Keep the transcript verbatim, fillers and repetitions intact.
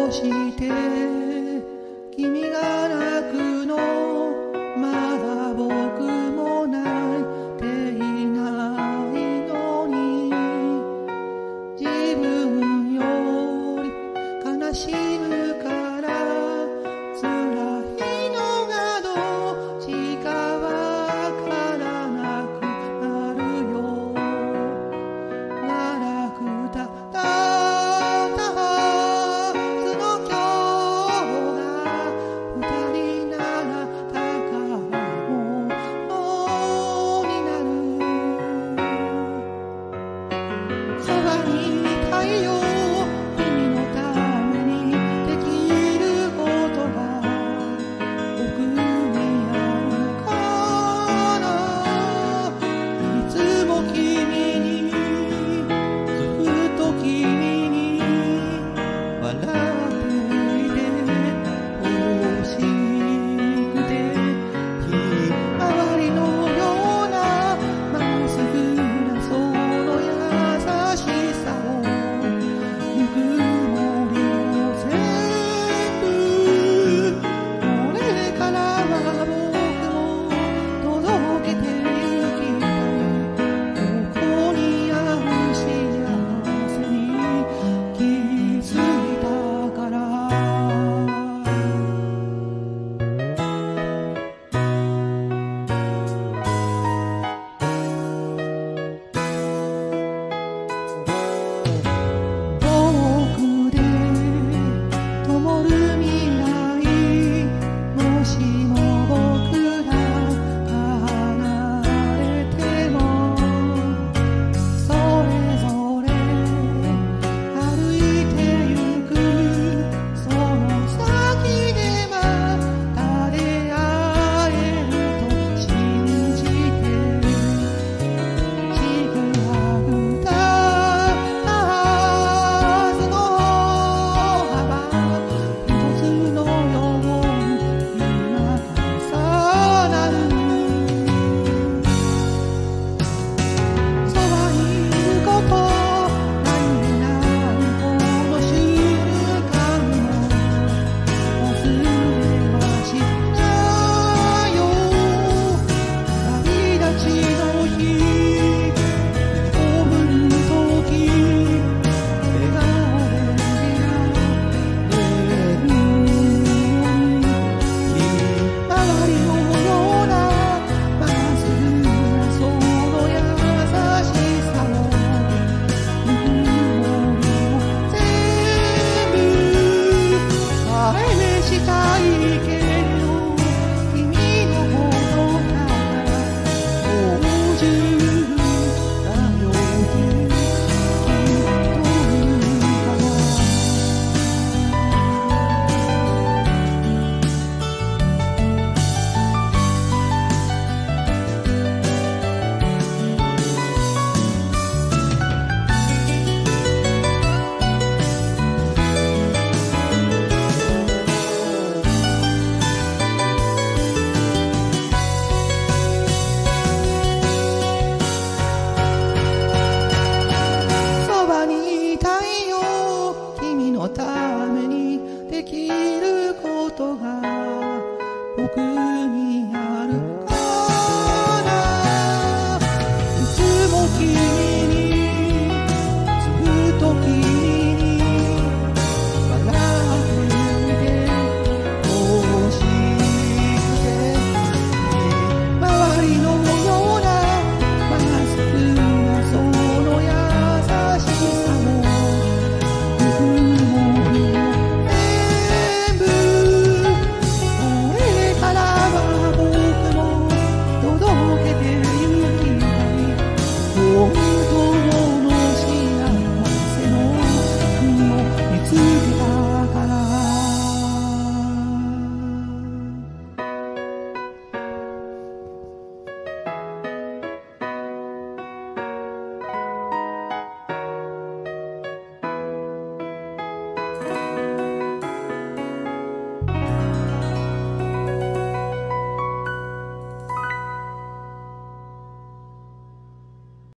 うして君が泣くのまだ僕も泣いていないのに自分より悲しむから辛いのがどっちかわからなくなるよガラクタだったはずの今日が二人なら宝物になるそばにいたいよ君のためにできることが僕にあるかないつも君にずっと君に笑っていて欲しくてひまわりのようなまっすぐなその優しさをぬくもりを全部これからは僕も届けてゆきたいここにある幸せに気づいたから遠くで灯る未来もしも僕ら離れてもそれぞれ歩いてゆくその先でまた出会えると信じてちぐはぐだったはずの幅一つのように今重なるそばにいること何気ないこの瞬間も忘れはしないよ旅立ちの日飛ぶ時笑顔で出会えるひまわりのようなまっすぐなその優しさをぬくもりを全部返したいけど君のことだからもう十分だよってきっと言うかなそばにいたいよ君のためにできることが僕